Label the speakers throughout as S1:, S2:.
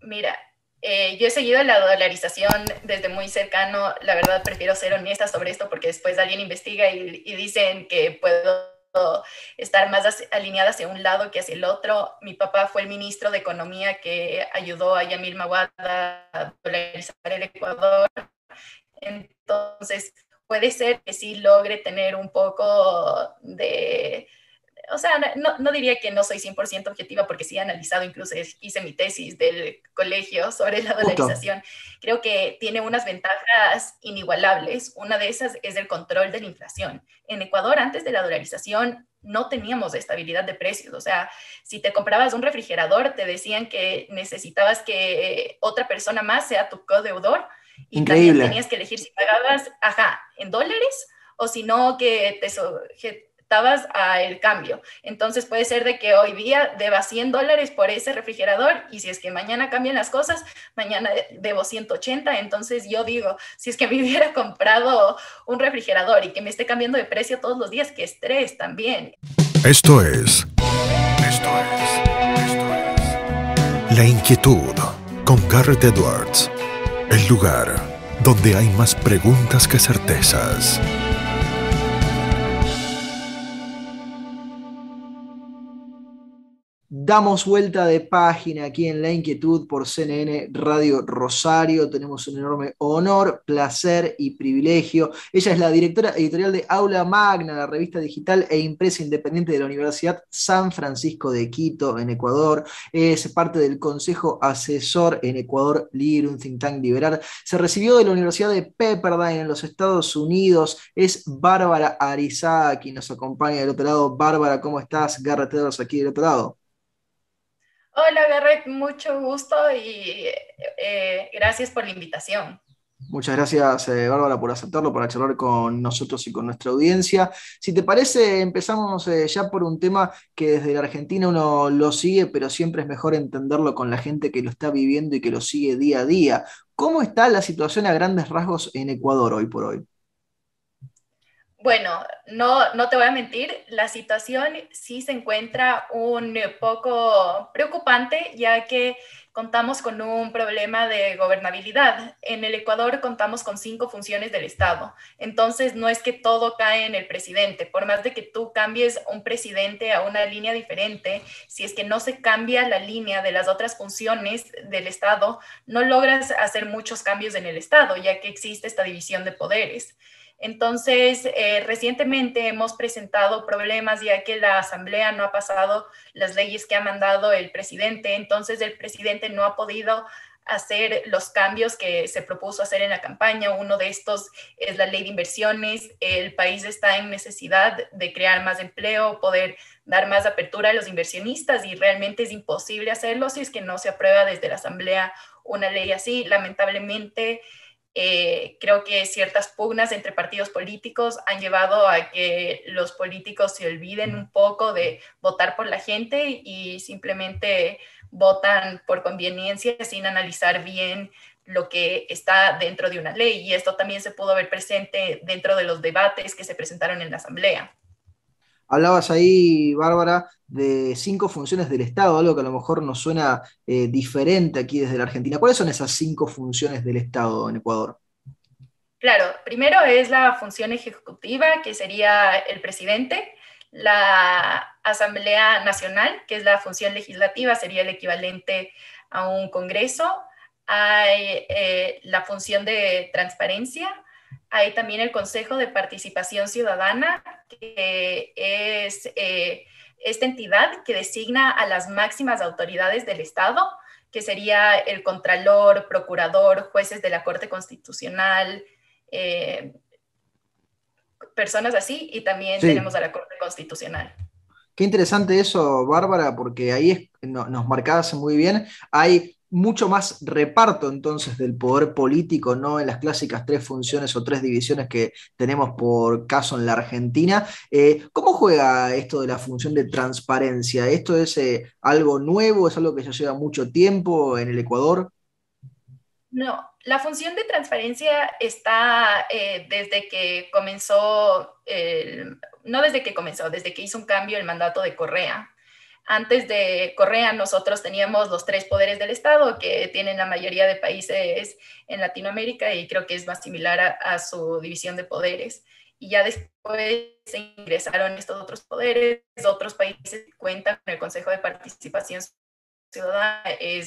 S1: Mira, yo he seguido la dolarización desde muy cercano. La verdad, prefiero ser honesta sobre esto porque después alguien investiga y dicen que puedo estar más alineada hacia un lado que hacia el otro. Mi papá fue el ministro de Economía que ayudó a Yamil Maguad a dolarizar el Ecuador. Entonces, puede ser que sí logre tener un poco de, o sea, no diría que no soy 100% objetiva porque sí he analizado, incluso hice mi tesis del colegio sobre la
S2: Justo.
S1: dolarización. Creo que tiene unas ventajas inigualables. Una de esas es el control de la inflación. En Ecuador, antes de la dolarización, no teníamos estabilidad de precios. O sea, si te comprabas un refrigerador, te decían que necesitabas que otra persona más sea tu codeudor y también
S2: Increíble.
S1: tenías que elegir si pagabas, ajá, en dólares o si no que te sujetabas al cambio. Entonces puede ser de que hoy día deba $100 por ese refrigerador y si es que mañana cambian las cosas, mañana debo 180. Entonces yo digo, si es que me hubiera comprado un refrigerador y que me esté cambiando de precio todos los días, qué estrés también.
S3: Esto es, La Inquietud con Garrett Edwards. El lugar donde hay más preguntas que certezas.
S2: Damos vuelta de página aquí en La Inquietud por CNN Radio Rosario. Tenemos un enorme honor, placer y privilegio. Ella es la directora editorial de Aula Magna, la revista digital e impresa independiente de la Universidad San Francisco de Quito, en Ecuador. Es parte del Consejo Asesor en Ecuador Libre, un think tank liberal. Se recibió de la Universidad de Pepperdine en los Estados Unidos. Es Bárbara Ariza quien nos acompaña del otro lado. Bárbara, ¿cómo estás? Garrett Edwards aquí del otro lado.
S1: Hola, Garrett, mucho gusto y gracias por la invitación.
S2: Muchas gracias, Bárbara, por aceptarlo, para charlar con nosotros y con nuestra audiencia. Si te parece, empezamos ya por un tema que desde la Argentina uno lo sigue, pero siempre es mejor entenderlo con la gente que lo está viviendo y que lo sigue día a día. ¿Cómo está la situación a grandes rasgos en Ecuador hoy por hoy?
S1: Bueno, no te voy a mentir, la situación sí se encuentra un poco preocupante, ya que contamos con un problema de gobernabilidad. En el Ecuador contamos con 5 funciones del Estado, entonces no es que todo cae en el presidente. Por más de que tú cambies un presidente a una línea diferente, si es que no se cambia la línea de las otras funciones del Estado, no logras hacer muchos cambios en el Estado, ya que existe esta división de poderes. Entonces, recientemente hemos presentado problemas ya que la Asamblea no ha pasado las leyes que ha mandado el presidente, entonces el presidente no ha podido hacer los cambios que se propuso hacer en la campaña. Uno de estos es la ley de inversiones. El país está en necesidad de crear más empleo, poder dar más apertura a los inversionistas y realmente es imposible hacerlo si es que no se aprueba desde la Asamblea una ley así. Lamentablemente, creo que ciertas pugnas entre partidos políticos han llevado a que los políticos se olviden un poco de votar por la gente y simplemente votan por conveniencia sin analizar bien lo que está dentro de una ley. Y esto también se pudo ver presente dentro de los debates que se presentaron en la Asamblea.
S2: Hablabas ahí, Bárbara, de 5 funciones del Estado, algo que a lo mejor nos suena diferente aquí desde la Argentina. ¿Cuáles son esas 5 funciones del Estado en Ecuador?
S1: Claro, primero es la función ejecutiva, que sería el presidente, la Asamblea Nacional, que es la función legislativa, sería el equivalente a un Congreso. Hay la función de transparencia, hay también el Consejo de Participación Ciudadana, que es esta entidad que designa a las máximas autoridades del Estado, que sería el Contralor, Procurador, jueces de la Corte Constitucional, eh, personas así, y también tenemos
S2: Sí.
S1: a la Corte Constitucional.
S2: Qué interesante eso, Bárbara, porque ahí nos marcabas muy bien. Hay mucho más reparto entonces del poder político, no en las clásicas 3 funciones o 3 divisiones que tenemos por caso en la Argentina. ¿Cómo juega esto de la función de transparencia? ¿Esto es algo nuevo? ¿Es algo que ya lleva mucho tiempo en el Ecuador?
S1: No, la función de transparencia está desde que comenzó, no desde que comenzó, desde que hizo un cambio el mandato de Correa. Antes de Correa nosotros teníamos los 3 poderes del Estado que tienen la mayoría de países en Latinoamérica y creo que es más similar a su división de poderes. Y ya después se ingresaron estos otros poderes, otros países cuentan con el Consejo de Participación Ciudadana,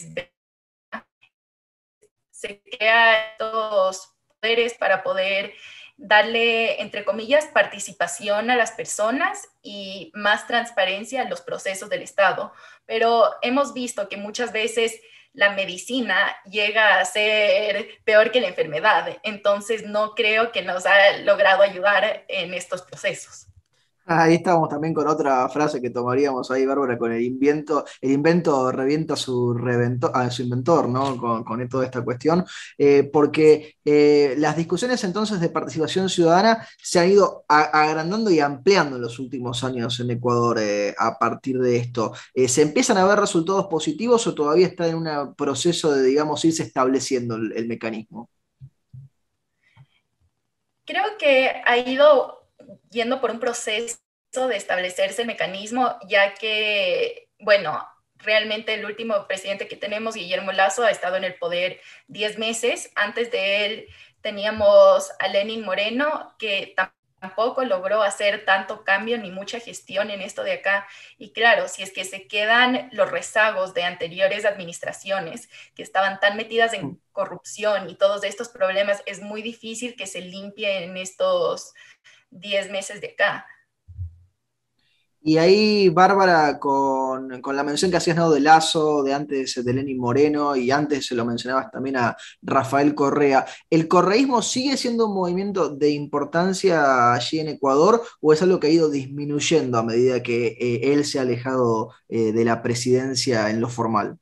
S1: se crean estos poderes para poder darle, entre comillas, participación a las personas y más transparencia en los procesos del Estado. Pero hemos visto que muchas veces la medicina llega a ser peor que la enfermedad, entonces no creo que nos ha logrado ayudar en estos procesos.
S2: Ahí estábamos también con otra frase que tomaríamos ahí, Bárbara, con el invento revienta a su inventor, ¿no? Con toda esta cuestión, porque las discusiones entonces de participación ciudadana se han ido agrandando y ampliando en los últimos años en Ecuador a partir de esto. ¿Se empiezan a ver resultados positivos o todavía está en un proceso de, digamos, irse estableciendo el mecanismo?
S1: Creo que ha ido yendo por un proceso de establecerse el mecanismo, ya que, bueno, realmente el último presidente que tenemos, Guillermo Lasso, ha estado en el poder 10 meses. Antes de él teníamos a Lenín Moreno, que tampoco logró hacer tanto cambio ni mucha gestión en esto de acá. Y claro, si es que se quedan los rezagos de anteriores administraciones que estaban tan metidas en corrupción y todos estos problemas, es muy difícil que se limpie en estos 10 meses de acá.
S2: Y ahí, Bárbara, con la mención que hacías, ¿no? De Lazo, de antes de Lenín Moreno, y antes se lo mencionabas también a Rafael Correa, ¿el correísmo sigue siendo un movimiento de importancia allí en Ecuador o es algo que ha ido disminuyendo a medida que él se ha alejado de la presidencia en lo formal?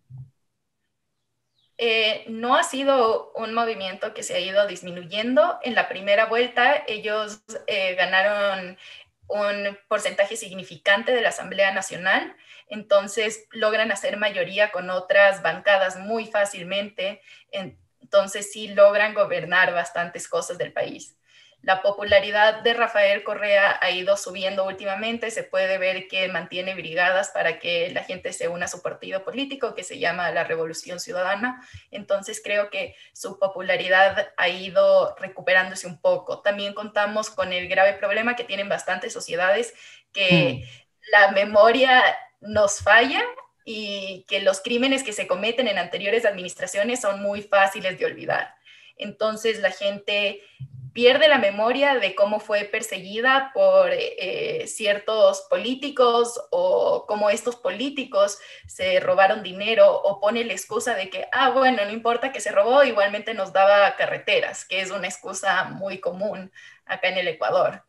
S1: No ha sido un movimiento que se ha ido disminuyendo. En la primera vuelta ellos ganaron un porcentaje significante de la Asamblea Nacional, entonces logran hacer mayoría con otras bancadas muy fácilmente, entonces sí logran gobernar bastantes cosas del país. La popularidad de Rafael Correa ha ido subiendo últimamente, se puede ver que mantiene brigadas para que la gente se una a su partido político que se llama la Revolución Ciudadana, entonces creo que su popularidad ha ido recuperándose un poco. También contamos con el grave problema que tienen bastantes sociedades, que la memoria nos falla y que los crímenes que se cometen en anteriores administraciones son muy fáciles de olvidar. Entonces la gente pierde la memoria de cómo fue perseguida por ciertos políticos o cómo estos políticos se robaron dinero o pone la excusa de que, bueno, no importa que se robó, igualmente nos daba carreteras, que es una excusa muy común acá en el Ecuador.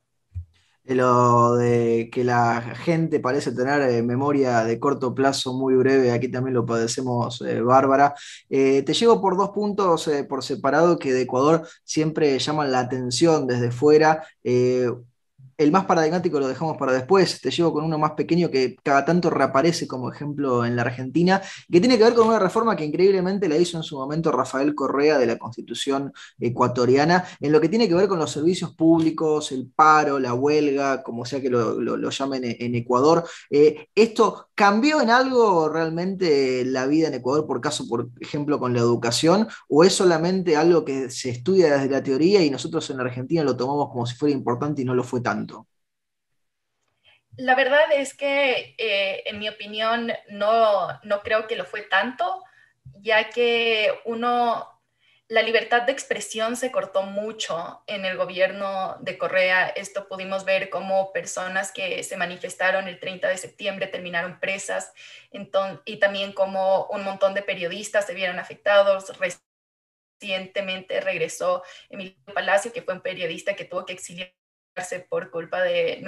S2: Lo de que la gente parece tener memoria de corto plazo muy breve, aquí también lo padecemos, Bárbara. Te llevo por dos puntos por separado que de Ecuador siempre llaman la atención desde fuera. El más paradigmático lo dejamos para después. Te llevo con uno más pequeño que cada tanto reaparece como ejemplo en la Argentina, que tiene que ver con una reforma que increíblemente la hizo en su momento Rafael Correa de la Constitución ecuatoriana, en lo que tiene que ver con los servicios públicos, el paro, la huelga, como sea que lo llamen en Ecuador. ¿Esto cambió en algo realmente la vida en Ecuador, por caso, por ejemplo, con la educación, o es solamente algo que se estudia desde la teoría y nosotros en la Argentina lo tomamos como si fuera importante y no lo fue tanto?
S1: La verdad es que, en mi opinión, no creo que lo fue tanto, ya que la libertad de expresión se cortó mucho en el gobierno de Correa. Esto pudimos ver como personas que se manifestaron el 30 de septiembre terminaron presas, y también como un montón de periodistas se vieron afectados. Recientemente regresó Emilio Palacio, que fue un periodista que tuvo que exiliarse por culpa de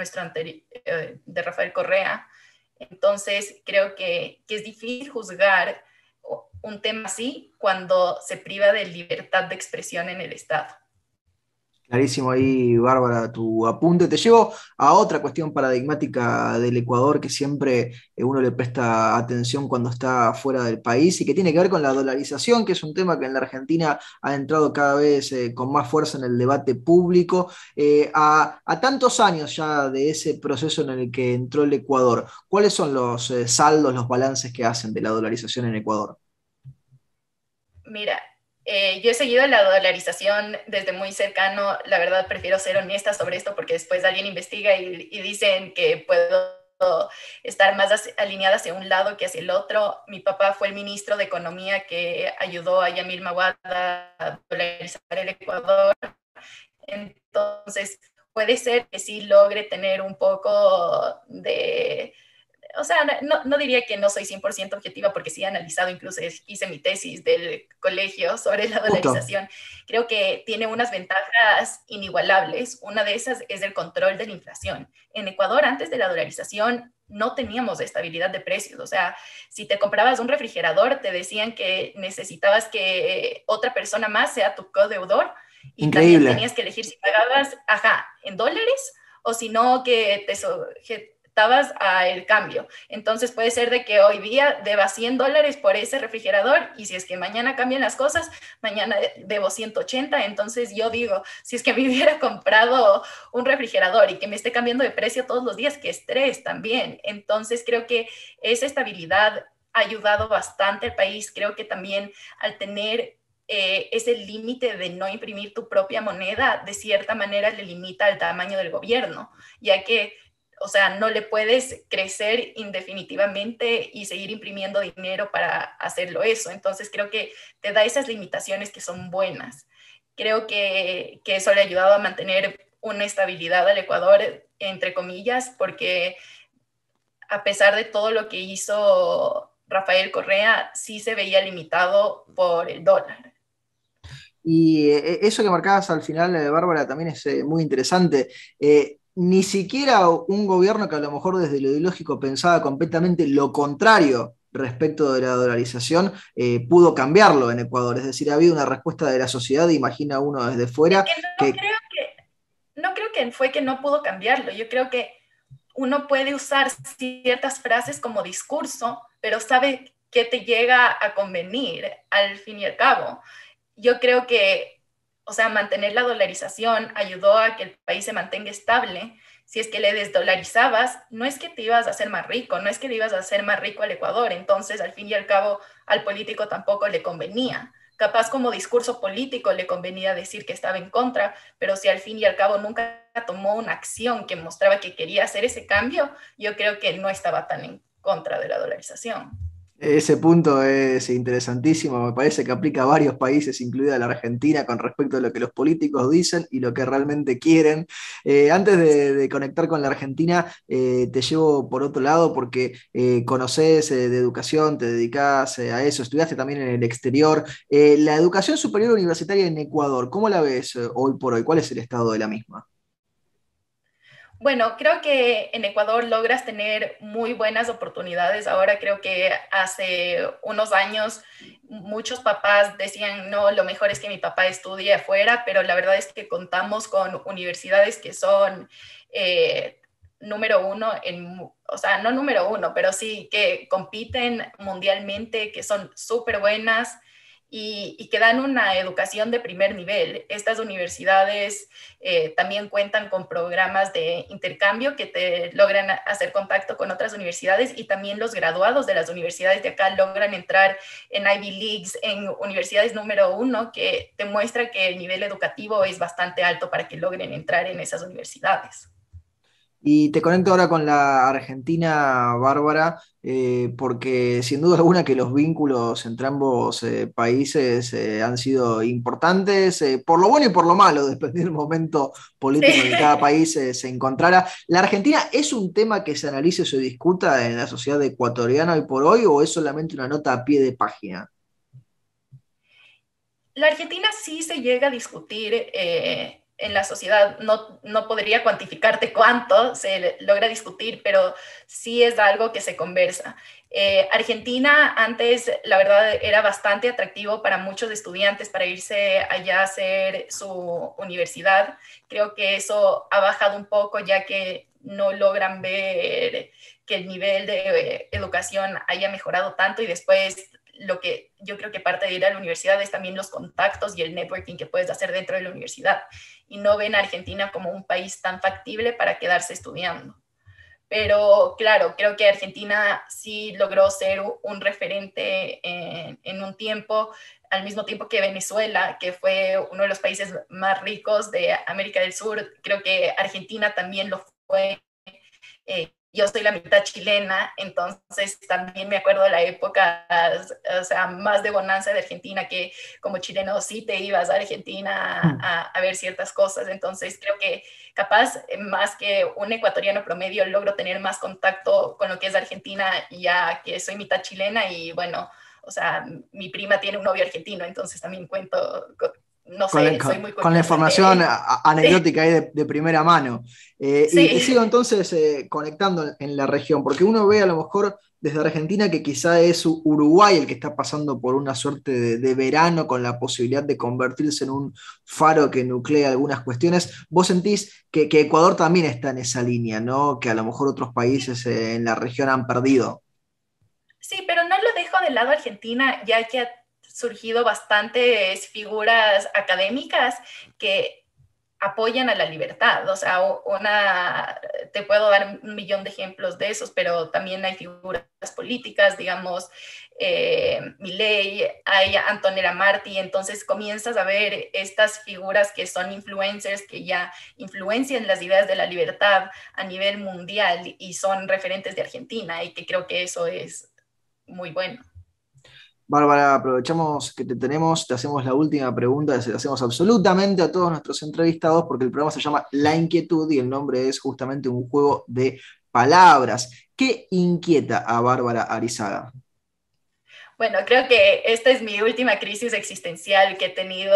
S1: de Rafael Correa. Entonces, creo que es difícil juzgar un tema así cuando se priva de libertad de expresión en el Estado.
S2: Clarísimo ahí, Bárbara, tu apunte. Te llevo a otra cuestión paradigmática del Ecuador que siempre uno le presta atención cuando está fuera del país y que tiene que ver con la dolarización, que es un tema que en la Argentina ha entrado cada vez con más fuerza en el debate público. A tantos años ya de ese proceso en el que entró el Ecuador, ¿cuáles son los saldos, los balances que hacen de la dolarización en Ecuador?
S1: Mira, yo he seguido la dolarización desde muy cercano. La verdad, prefiero ser honesta sobre esto porque después alguien investiga y dicen que puedo estar más alineada hacia un lado que hacia el otro. Mi papá fue el ministro de Economía que ayudó a Yamil Maguad a dolarizar el Ecuador. Entonces, puede ser que sí logre tener un poco de, o sea, no diría que no soy 100% objetiva porque sí he analizado, incluso hice mi tesis del colegio sobre la
S2: Justo.
S1: dolarización. Creo que tiene unas ventajas inigualables. Una de esas es el control de la inflación. En Ecuador, antes de la dolarización, no teníamos estabilidad de precios. O sea, si te comprabas un refrigerador, te decían que necesitabas que otra persona más sea tu codeudor y también
S2: Increíble.
S1: tenías que elegir si pagabas, ajá, en dólares o si no que te sujetabas al cambio. Entonces puede ser de que hoy día debas $100 por ese refrigerador y si es que mañana cambian las cosas, mañana debo 180. Entonces yo digo, si es que me hubiera comprado un refrigerador y que me esté cambiando de precio todos los días, qué estrés también. Entonces creo que esa estabilidad ha ayudado bastante al país. Creo que también al tener ese límite de no imprimir tu propia moneda, de cierta manera le limita el tamaño del gobierno, ya que, o sea, no le puedes crecer indefinitivamente y seguir imprimiendo dinero para hacerlo eso. Entonces creo que te da esas limitaciones que son buenas. Creo que eso le ha ayudado a mantener una estabilidad al Ecuador, entre comillas, porque a pesar de todo lo que hizo Rafael Correa, sí se veía limitado por el dólar.
S2: Y eso que marcabas al final, Bárbara, también es muy interesante. Ni siquiera un gobierno que a lo mejor desde lo ideológico pensaba completamente lo contrario respecto de la dolarización, pudo cambiarlo en Ecuador. Es decir, ha habido una respuesta de la sociedad, imagina uno desde
S1: Es
S2: fuera,
S1: que
S2: que
S1: no creo que fue que no pudo cambiarlo. Yo creo que uno puede usar ciertas frases como discurso, pero sabe qué te llega a convenir al fin y al cabo. Yo creo que, o sea, mantener la dolarización ayudó a que el país se mantenga estable. Si es que le desdolarizabas, no es que te ibas a hacer más rico, no es que le ibas a hacer más rico al Ecuador. Entonces, al fin y al cabo, al político tampoco le convenía. Capaz como discurso político le convenía decir que estaba en contra, pero si al fin y al cabo nunca tomó una acción que mostraba que quería hacer ese cambio, yo creo que no estaba tan en contra de la dolarización.
S2: ese punto es interesantísimo, me parece que aplica a varios países, incluida la Argentina, con respecto a lo que los políticos dicen y lo que realmente quieren. Antes de conectar con la Argentina, te llevo por otro lado porque conoces de educación, te dedicás a eso, estudiaste también en el exterior. La educación superior universitaria en Ecuador, ¿cómo la ves hoy por hoy? ¿Cuál es el estado de la misma?
S1: Bueno, creo que en Ecuador logras tener muy buenas oportunidades. Ahora creo que hace unos años muchos papás decían, no, lo mejor es que mi papá estudie afuera, pero la verdad es que contamos con universidades que son número uno, o sea, no número uno, pero sí que compiten mundialmente, que son súper buenas y que dan una educación de primer nivel. Estas universidades también cuentan con programas de intercambio que te logran hacer contacto con otras universidades y también los graduados de las universidades de acá logran entrar en Ivy Leagues, en universidades número uno, que te muestra que el nivel educativo es bastante alto para que logren entrar en esas universidades.
S2: Y te conecto ahora con la Argentina, Bárbara, porque sin duda alguna que los vínculos entre ambos países han sido importantes, por lo bueno y por lo malo, dependiendo del momento político en el que cada
S1: Sí.
S2: país se encontrara. ¿La Argentina es un tema que se analice o se discuta en la sociedad ecuatoriana hoy por hoy o es solamente una nota a pie de página?
S1: La Argentina sí se llega a discutir en la sociedad, no podría cuantificarte cuánto se logra discutir, pero sí es algo que se conversa. Argentina antes, la verdad, era bastante atractivo para muchos estudiantes para irse allá a hacer su universidad. Creo que eso ha bajado un poco, ya que no logran ver que el nivel de educación haya mejorado tanto, y después lo que yo creo que parte de ir a la universidad es también los contactos y el networking que puedes hacer dentro de la universidad, y no ven a Argentina como un país tan factible para quedarse estudiando. Pero claro, creo que Argentina sí logró ser un referente en un tiempo, al mismo tiempo que Venezuela, que fue uno de los países más ricos de América del Sur. Creo que Argentina también lo fue. Yo soy la mitad chilena, entonces también me acuerdo de la época, o sea, más de bonanza de Argentina, que como chileno sí te ibas a Argentina a ver ciertas cosas. Entonces creo que capaz, más que un ecuatoriano promedio, logro tener más contacto con lo que es Argentina, ya que soy mitad chilena. Y bueno, o sea, mi prima tiene un novio argentino, entonces también cuento... No sé, soy muy
S2: con la información anecdótica ahí de primera mano.
S1: Sí.
S2: Y te sigo entonces conectando en la región, porque uno ve a lo mejor desde Argentina que quizá es Uruguay el que está pasando por una suerte de verano con la posibilidad de convertirse en un faro que nuclea algunas cuestiones. ¿Vos sentís que Ecuador también está en esa línea, ¿no? Que a lo mejor otros países en la región han perdido?
S1: Sí, pero no lo dejo de lado Argentina, ya que ha surgido bastantes figuras académicas que apoyan a la libertad. O sea, te puedo dar 1.000.000 de ejemplos de esos, pero también hay figuras políticas, digamos, Milei, hay Antonella Martí. Entonces comienzas a ver estas figuras que son influencers, que ya influencian las ideas de la libertad a nivel mundial y son referentes de Argentina, y que creo que eso es muy bueno.
S2: Bárbara, aprovechamos que te tenemos, te hacemos la última pregunta que se la hacemos absolutamente a todos nuestros entrevistados, porque el programa se llama La Inquietud y el nombre es justamente un juego de palabras. ¿Qué inquieta a Bárbara Arizaga?
S1: Bueno, creo que esta es mi última crisis existencial que he tenido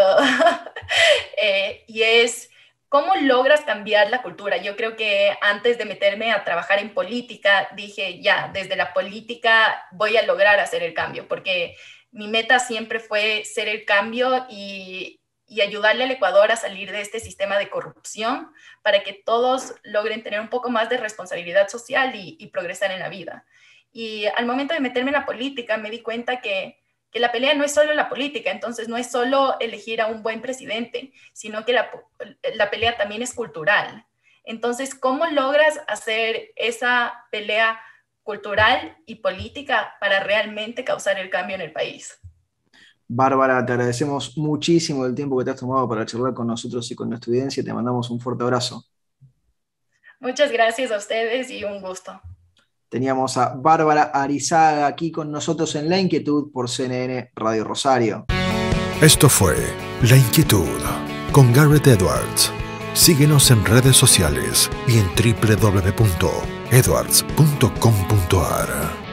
S1: y es ¿cómo logras cambiar la cultura? Yo creo que antes de meterme a trabajar en política, dije, ya, desde la política voy a lograr hacer el cambio, porque mi meta siempre fue ser el cambio y ayudarle al Ecuador a salir de este sistema de corrupción para que todos logren tener un poco más de responsabilidad social y progresar en la vida. Y al momento de meterme en la política me di cuenta que la pelea no es solo la política, entonces no es solo elegir a un buen presidente, sino que la pelea también es cultural. Entonces, ¿cómo logras hacer esa pelea cultural y política para realmente causar el cambio en el país?
S2: Bárbara, te agradecemos muchísimo el tiempo que te has tomado para charlar con nosotros y con nuestra audiencia. Te mandamos un fuerte abrazo.
S1: Muchas gracias a ustedes y un gusto.
S2: Teníamos a Bárbara Arizaga aquí con nosotros en La Inquietud por CNN Radio Rosario.
S3: Esto fue La Inquietud con Garrett Edwards. Síguenos en redes sociales y en www.edwards.com.ar.